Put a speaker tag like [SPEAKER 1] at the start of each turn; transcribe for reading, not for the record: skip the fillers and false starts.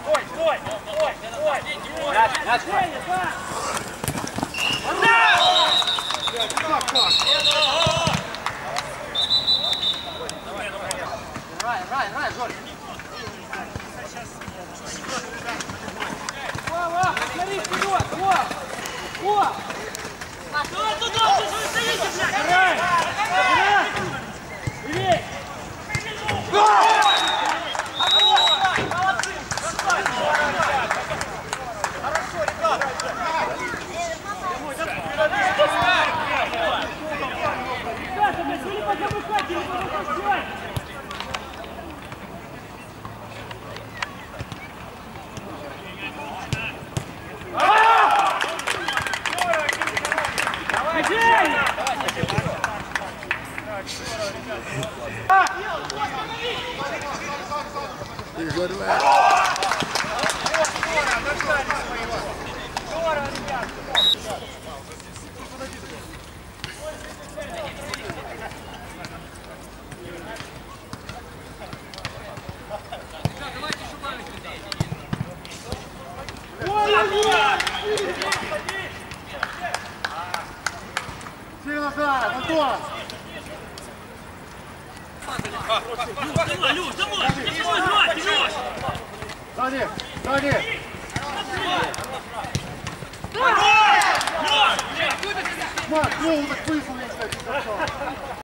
[SPEAKER 1] Рай, Жорик. Смотри, вперед, во! Туда, стоите, блядь! Рай! Бери! Хорошо, ребята! Ребята, блядь, вы не подзамыкайте, не подзамыкайте! Люш, давай! Сзади! Мать, так вызвал, кстати,